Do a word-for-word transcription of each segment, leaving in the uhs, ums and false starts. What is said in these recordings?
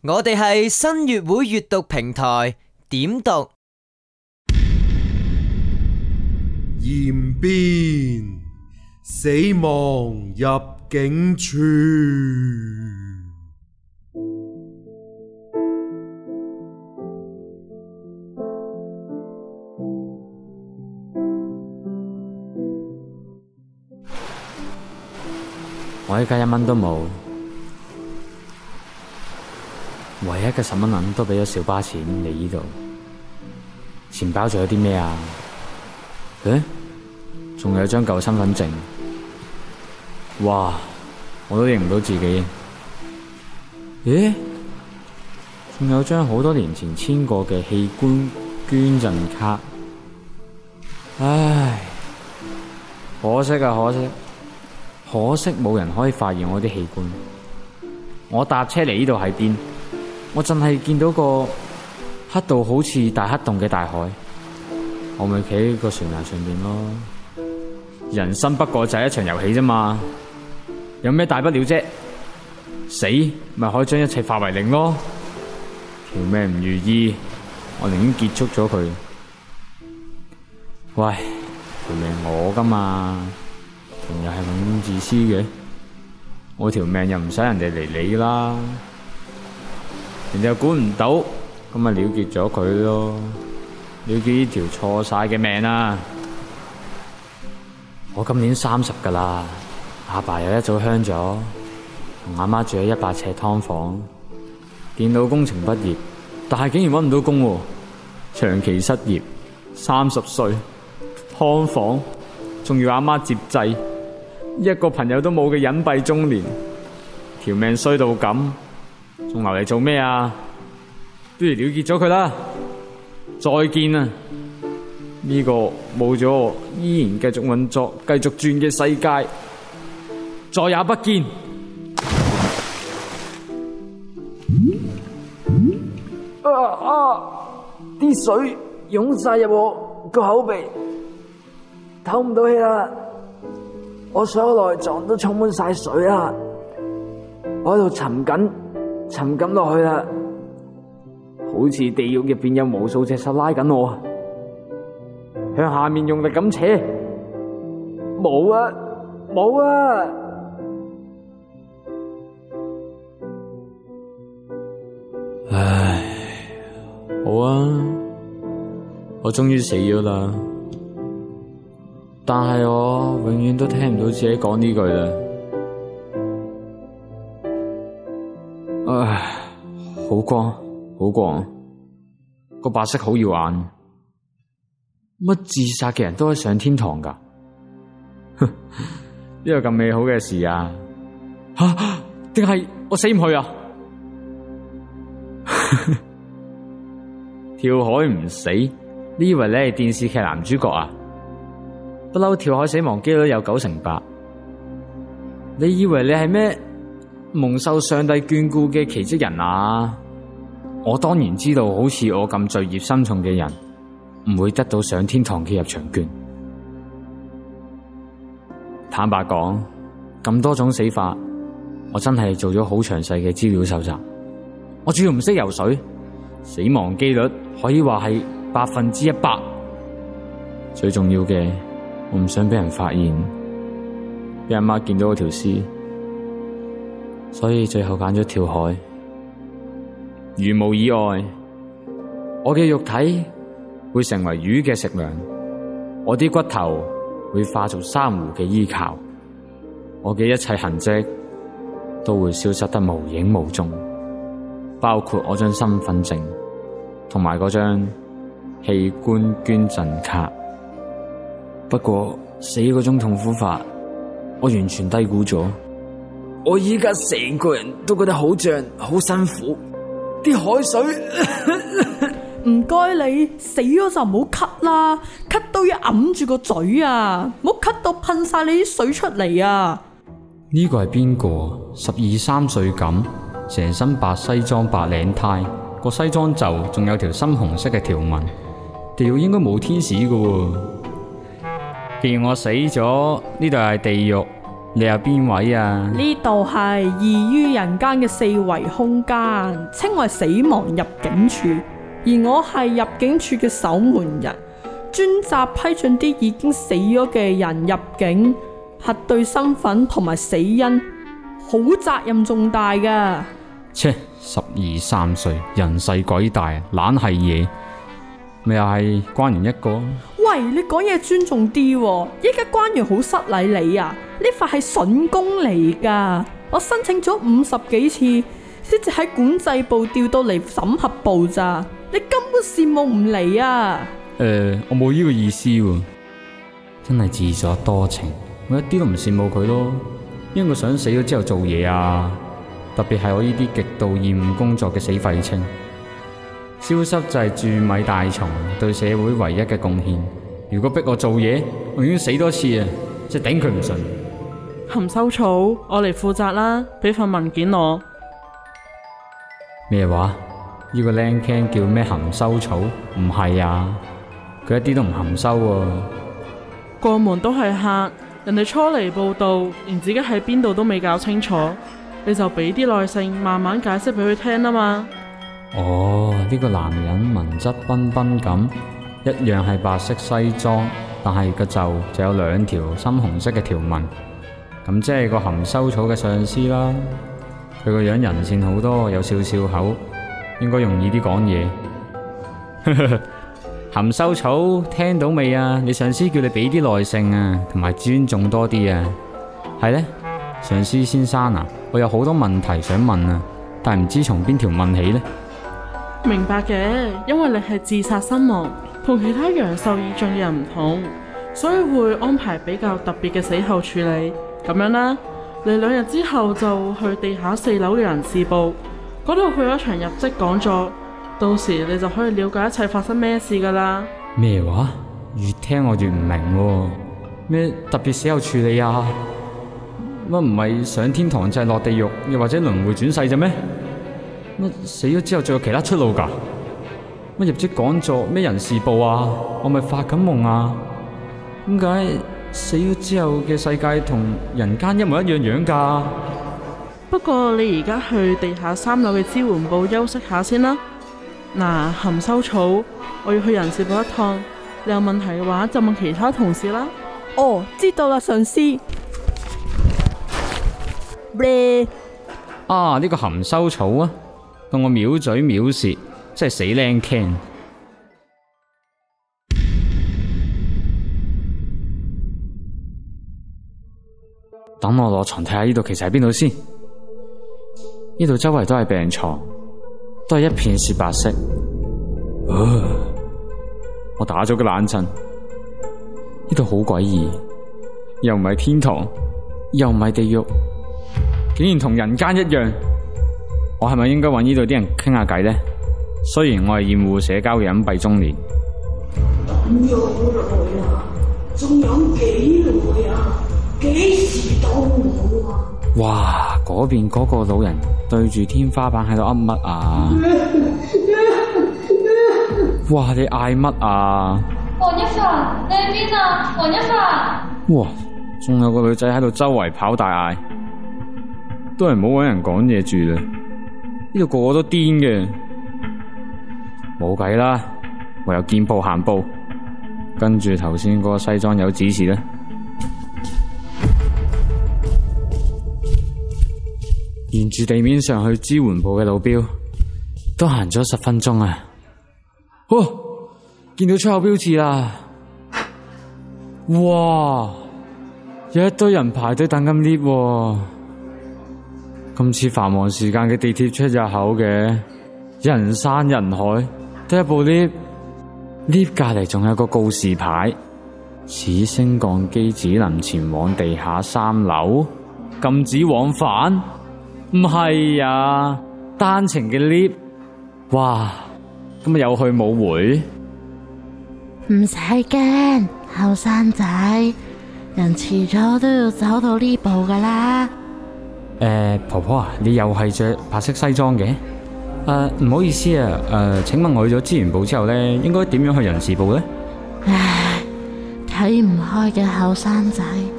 我哋係新月會閱讀平台，點讀嚴鞭死亡入境處。 我依家一蚊都冇，唯一嘅十蚊銀都俾咗小巴錢嚟呢度。錢包仲有啲咩啊？誒，仲有張舊身份證。哇，我都認唔到自己。咦？仲有張好多年前簽過嘅器官捐贈卡。唉，可惜啊，可惜。可惜冇人可以發現我啲器官。我搭車嚟呢度喺邊？我淨係見到個黑到好似大黑洞嘅大海。我咪企喺個船崖上邊咯。人生不過就係一場遊戲啫嘛，有咩大不了啫？死咪可以將一切化為零咯。條命唔如意，我寧願結束咗佢。喂，條命我噶嘛？仲又係咁自私嘅，我條命又唔使人哋嚟理啦，人哋又管唔到，咁咪了結咗佢咯，了結呢條錯晒嘅命啊！我今年三十噶啦，阿爸又一早鄉咗，同阿媽住喺一百尺劏房，電腦工程畢業，但係竟然搵唔到工，長期失業，三十歲，劏房，仲要阿媽接濟。一個朋友都冇嘅隱蔽中年，條命衰到咁，仲留嚟做咩啊？不如了結咗佢啦！再見啊！呢個冇咗我依然繼續運作、繼續轉嘅世界，再也不見。 啊啊！啲水湧晒入我個口鼻，唞唔到氣啦！我所有內臟都充滿晒水啦，我喺度沉緊，沉緊落去啦，好似地獄入邊有無數隻手拉緊我，向下面用力咁扯，冇啊，冇啊！ 唉，好啊，我終於死咗啦。但係我永遠都聽唔到自己講呢句啦。唉，好光，好光，個白色好耀眼。乜自殺嘅人都可以上天堂噶？呢個咁美好嘅事啊！吓，定係我死唔去啊？跳海唔死，你以為你係電視劇男主角啊？不嬲跳海死亡機率有九成八，你以為你係咩蒙受上帝眷顧嘅奇蹟人啊？我當然知道，好似我咁罪孽深重嘅人，唔會得到上天堂嘅入場券。坦白講，咁多種死法，我真係做咗好詳細嘅資料搜集。我主要唔識游水，死亡機率可以話係百分之一百。最重要嘅，我唔想俾人發現，俾阿媽見到我條屍，所以最後揀咗跳海。如無意外，我嘅肉體會成為魚嘅食糧，我啲骨頭會化做珊瑚嘅依靠，我嘅一切痕跡都會消失得無影無蹤，包括我張身份證同埋嗰張器官捐贈卡。不過死嗰種痛苦法，我完全低估咗。我依家成個人都覺得好脹，好辛苦。啲海水， 唔該你死咗就唔好咳啦，咳到要揞住個嘴啊，唔好咳到噴晒你啲水出嚟啊！ 呢個係邊個？十二三歲咁，成身白西裝白領呔，個西裝袖仲有條深紅色嘅條紋，地獄應該冇天使㗎喎。既然我死咗，呢度係地獄， 你係邊位啊？ 呢度係異於人間嘅四維空間，稱為死亡入境處，而我係入境處嘅守門人，專責批准啲已經死咗嘅人入境，核對身份同埋死因，好責任重大噶。 切，十二三歲，人細鬼大，懶係嘢，咪又係關員一個。 喂，你講嘢尊重啲喎，依家關員好失禮你啊！呢塊係筍工嚟噶，我申請咗五十幾次，先至喺管制部調到嚟審核部咋，你根本羨慕唔嚟啊！ 誒、呃，我冇呢個意思喎，真係自作多情，我一啲都唔羨慕佢咯，因為我想死咗之後做嘢啊，特別係我呢啲極度厭惡工作嘅死廢青。消失就係蛀米大蟲對社會唯一嘅貢獻。如果逼我做嘢，我已經死多次啊！即係頂佢唔順。 含羞草，我嚟負責啦，俾份文件我。 咩話？呢個靚 can 叫咩含羞草？唔係啊，佢一啲都唔含羞喎。 過門都係客，人哋初嚟報到，連自己喺邊度都未搞清楚，你就俾啲耐性，慢慢解釋俾佢聽啊嘛。 哦，呢個男人文質彬彬咁，一樣係白色西裝，但係個袖就有兩條深紅色嘅條紋，咁即係個含羞草嘅上司啦。佢個樣人善好多，有笑笑口，應該容易啲講嘢。含羞草，聽到未啊？你上司叫你俾啲耐性啊，同埋尊重多啲啊。係呢，上司先生啊，我有好多問題想問啊，但係唔知從邊條問起呢？ 明白嘅，因為你係自殺身亡，同其他陽壽已盡嘅人唔同，所以會安排比較特別嘅死後處理。咁樣啦，你兩日之後就去地下四樓嘅人事部，嗰度去咗場入職講座，到時你就可以了解一切發生咩事噶啦。 咩話？越聽我越唔明喎。咩特別死後處理啊？乜唔係上天堂就係落地獄，又或者輪迴轉世啫咩？乜死咗之後仲有其他出路噶？乜入職講座咩人事部啊？我咪發緊夢啊？點解死咗之後嘅世界同人間一模一樣樣噶？ 不過你而家去地下三樓嘅支援部休息下先啦。嗱，含羞草，我要去人事部一趟，你有問題嘅話就問其他同事啦。 哦，知道啦，上司。 啊，呢個含羞草啊！當我藐嘴藐舌，真係死靚 can。等我落床睇下呢度其實喺邊度先。呢度周圍都係病床，都係一片雪白色。呃、我打咗個冷震。呢度好詭異，又唔係天堂，又唔係地獄，竟然同人間一樣。我係咪應該揾呢度啲人傾下偈呢？雖然我係厭惡社交嘅隱蔽中年。 咁樣耐啊，仲有幾耐啊？幾時到我啊？ 哇！嗰邊嗰個老人對住天花板喺度噏乜啊？哇！你嗌乜啊？ 黃一凡，你喺邊啊？黃一凡！ 哇！仲有個女仔喺度周圍跑大嗌，都係唔好搵人講嘢住啦。呢度個個都癲嘅，冇計啦，唯有見步行步，跟住頭先嗰個西裝有指示啦。沿住地面上去支援部嘅路標，都行咗十分鐘啊！哦，見到出口標誌啦！哇，有一堆人排隊等緊 lift，咁似繁忙時間嘅地鐵出入口嘅，人山人海，得一部 lift，lift 隔籬仲有個告示牌，此升降機只能前往地下三樓，禁止往返。唔係啊，單程嘅 lift， 哇，咁啊有去冇回？ 唔使驚，後生仔，人遲早都要走到呢步噶啦。 誒、呃，婆婆啊，你又係着白色西裝嘅？誒、呃，唔好意思啊，誒、呃，請問我去咗資源部之後咧，應該點樣去人事部咧？ 唉，睇唔開嘅後生仔，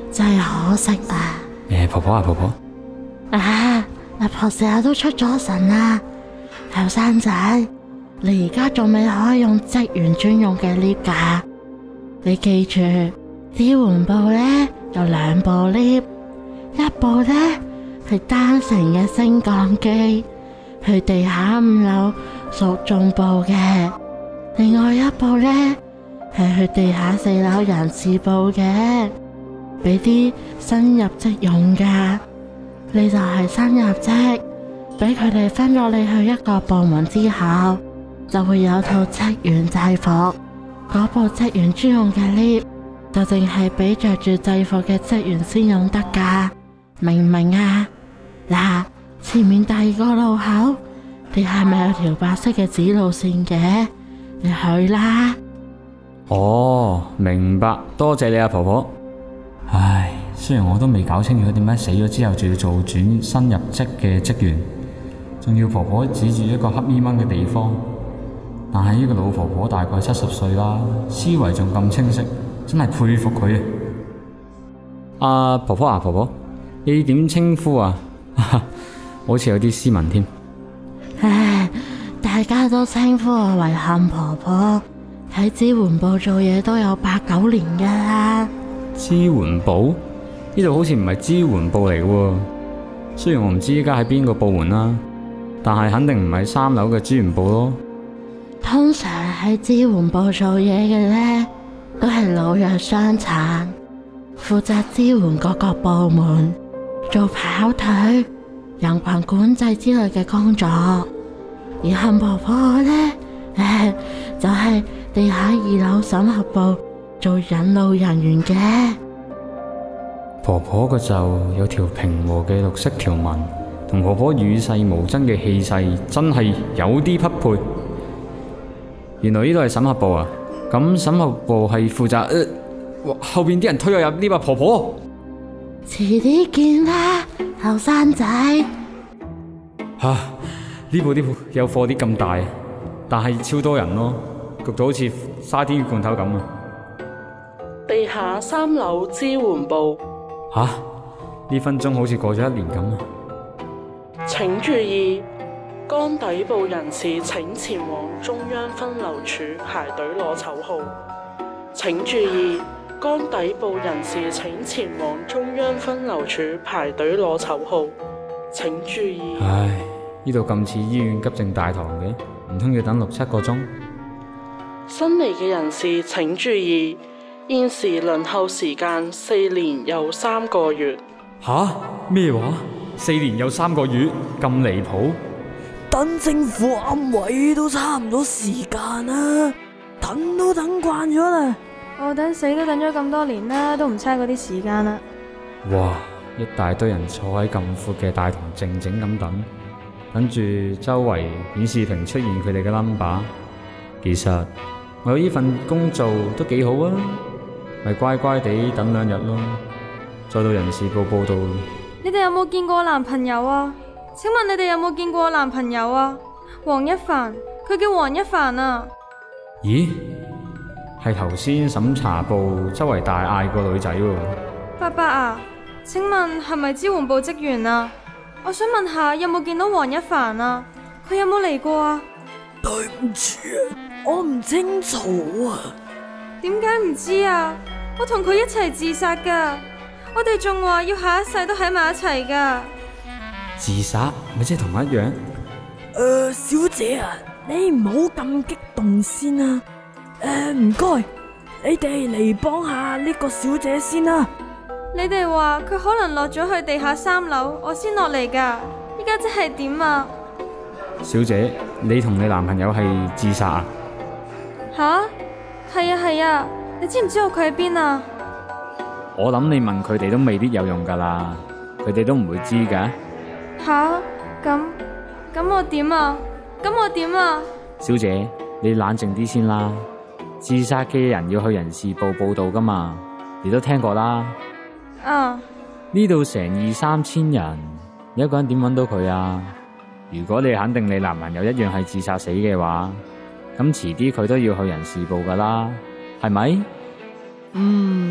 真係可惜啊！ 誒，婆婆啊，婆婆啊，阿婆成日都出咗神啦，後生仔，你而家仲未可以用職員專用嘅 lift 噶？你記住，支援部呢有兩部 lift， 一部呢係單層嘅升降機，去地下五樓屬重部嘅，另外一部呢係去地下四樓人事部嘅，俾啲新入職用噶。你就係新入職，俾佢哋分咗你去一個部門之後，就會有套職員制服。嗰部職員專用嘅 lift 就淨係俾着住制服嘅職員先用得噶，明唔明啊？嗱，前面第二個路口，你係咪有條白色嘅指路線嘅？你去啦。 哦，明白，多謝你啊，婆婆。唉，雖然我都未搞清楚點解死咗之後仲要做轉新入職嘅職員，仲要婆婆指住一個黑咪蚊嘅地方，但係呢個老婆婆大概七十歲啦，思維仲咁清晰，真係佩服佢啊！啊，婆婆啊，婆婆，你點稱呼啊？好似有啲斯文添。 唉，大家都稱呼我為杏婆婆，喺支援部做嘢都有八九年噶啦。 支援部？呢度好似唔係支援部嚟喎。雖然我唔知依家喺邊個部門啦，但係肯定唔係三樓嘅支援部咯。 通常喺支援部做嘢嘅呢，都係老弱傷殘，負責支援各個部門，做跑腿、人群管制之類嘅工作。而杏婆婆呢，誒，就係地下二樓審核部做引路人員嘅。 婆婆個就有條平和嘅綠色條紋，同婆婆與世無爭嘅氣勢真係有啲匹配。原來呢度係審核部啊！咁審核部係負責，呃、後邊啲人推我入呢把婆婆。 遲啲見啦，後生仔。 吓，呢部啲有貨啲咁大，但係超多人咯，焗到好似沙甸魚罐頭咁啊！ 地下三樓支援部。 吓，呢分鐘好似過咗一年咁啊！ 請注意，崗底部人士請前往中央分流處排隊攞籌號。請注意，崗底部人士請前往中央分流處排隊攞籌號。請注意。 唉，呢度咁似醫院急症大堂嘅，唔通要等六七個鐘？ 新嚟嘅人士請注意，現時輪候時間四年又三個月。 吓？咩話？四年有三個月？咁離譜？ 等政府安位都差唔多時間啦，等都等慣咗啦。 我等死都等咗咁多年啦，都唔差嗰啲時間啦。 哇！一大堆人坐喺咁闊嘅大堂靜靜咁等，等住周圍顯示屏出現佢哋嘅 number。其實我有呢份工做都幾好啊，咪乖乖地等兩日咯，再到人事部報到。 你哋有冇見過我男朋友啊？請問你哋有冇見過我男朋友啊？黃一凡，佢叫黃一凡啊。 咦？係頭先審查部周圍大嗌個女仔喎。 伯伯啊，請問係咪支援部職員啊？我想問下有冇見到黃一凡啊？佢有冇嚟過啊？ 對唔住啊，我唔清楚啊。 點解唔知啊？我同佢一齊自殺噶，我哋仲話要下一世都喺埋一齊噶。 自殺咪即係同一樣？誒、 呃，小姐啊，你唔好咁激動先啊。誒、呃，唔該，你哋嚟幫下呢個小姐先啦。 你哋話佢可能落咗去地下三樓，我先落嚟噶。依家即係點啊？ 小姐，你同你男朋友係自殺啊？ 吓？係啊係啊，你知唔知道佢喺邊啊？ 我諗你問佢哋都未必有用噶啦，佢哋都唔會知噶。 吓？咁咁我點啊？咁我點啊？ 小姐，你冷靜啲先啦。自殺嘅人要去人事部報道噶嘛，你都聽過啦。 啊！ 呢度成二三千人，一個人點搵到佢啊？如果你肯定你男朋友一樣係自殺死嘅話，咁遲啲佢都要去人事部噶啦，係咪？ 嗯，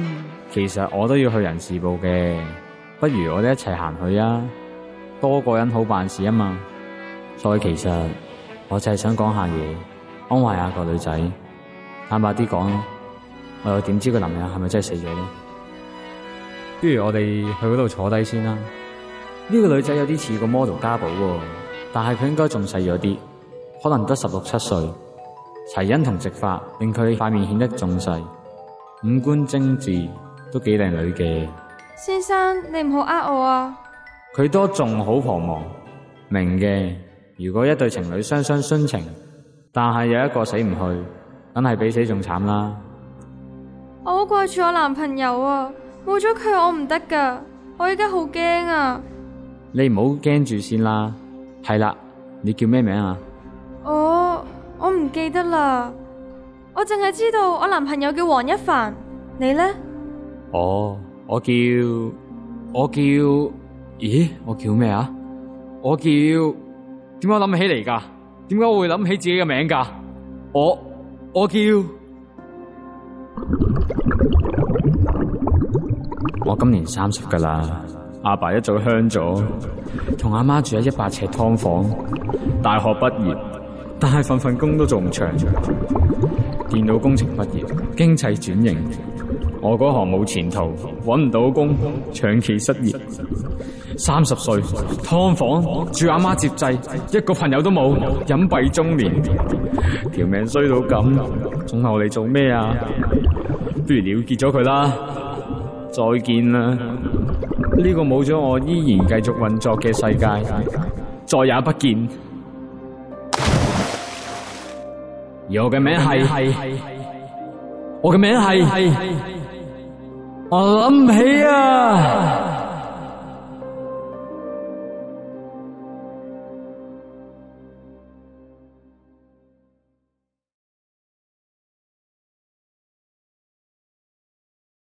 其實我都要去人事部嘅，不如我哋一齊行去啊，多個人好辦事啊嘛。所以其實我就係想講下嘢，安慰下個女仔。坦白啲講，我又點知個男人係咪真係死咗呢？不如我哋去嗰度坐低先啦。呢個女仔有啲似個 model 家寶喎，但係佢應該仲細咗啲，可能得十六七歲。齊恩同直髮令佢塊面顯得仲細，五官精緻，都幾靚女嘅。 先生，你唔好呃我啊！ 佢都仲好彷徨，明嘅。如果一對情侶雙雙殉情，但係有一個死唔去，梗係比死仲慘啦。 我好掛住我男朋友啊，冇咗佢我唔得噶，我而家好驚啊！ 你唔好驚住先啦。係啦，你叫咩名啊？ 我我唔記得啦，我淨係知道我男朋友叫黃一凡。你呢？ 哦，我叫我叫，咦？我叫咩啊？我叫點解諗起嚟噶？點解我會諗起自己嘅名噶？我我叫我今年三十噶啦，阿爸一早鄉咗，同阿媽住喺一百尺劏房。大學畢業，但係份份工都做唔長。電腦工程畢業，經濟轉型。我嗰行冇前途，搵唔到工，長期失業。三十歲，劏房住阿媽接濟，一個朋友都冇，隱蔽中年，條命衰到咁，仲留嚟做咩啊？不如了結咗佢啦，再見啦！呢個冇咗我依然繼續運作嘅世界，再也不見。而我嘅名係，我嘅名係，我諗唔起啊！